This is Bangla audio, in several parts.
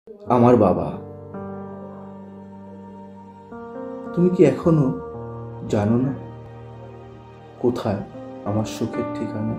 আমার বাবা। তুমি কি এখনো জানো না কোথায় আমার সুখের ঠিকানা?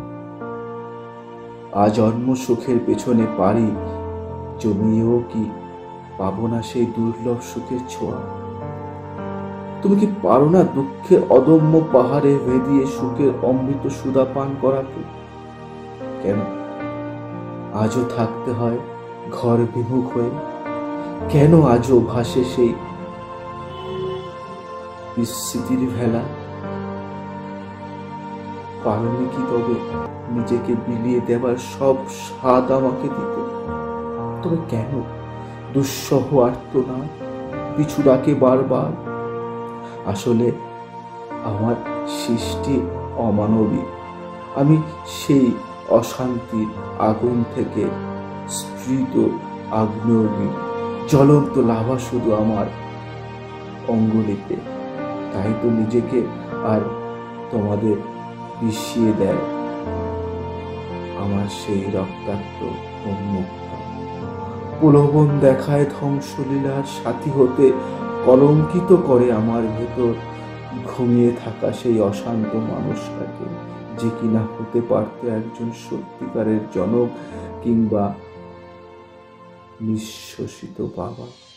আজন্ম সুখের পেছনে পারি জমিয়েও কি পাবো না সেই দুর্লভ সুখের ছোঁয়া? তুমি কি পারো না দুঃখের অদম্য পাহাড়ে ভেদিয়ে সুখের অমৃত সুধা পান করাতে? কেন আজও থাকতে হয় ঘর বিমুখ হয়ে? কেন আজও ভাসে সেই বিস্মৃতির ভেলা? পারোনি কি তবে নিজেকে বিলিয়ে দেবার সব স্বাদ আমাকে দিতে? তবে কেন দুঃসহ আর্তনাদ পিছু ডাকে বারবার? আসলে আমার সৃষ্টি অমানবিক। আমি সেই অশান্তির আগুন থেকে স্ফীত আগ্নেয়গিরি, জ্বলন্ত লাভা শুধু আমার অঙ্গুলিতে। তাই তো নিজেকে আর তোমাদের বিষিয়ে দেয় আমার সেই রক্তাক্ত উন্মুক্ত প্রলোভন দেখায় ধ্বংসলীলার সাথী হতে, কলঙ্কিত করে আমার ভেতর ঘুমিয়ে থাকা সেই অশান্ত মানুষটাকে, যে কিনা হতে পারত একজন সত্যিকারের জনক কিংবা নিঃশ্বসিত বাবা।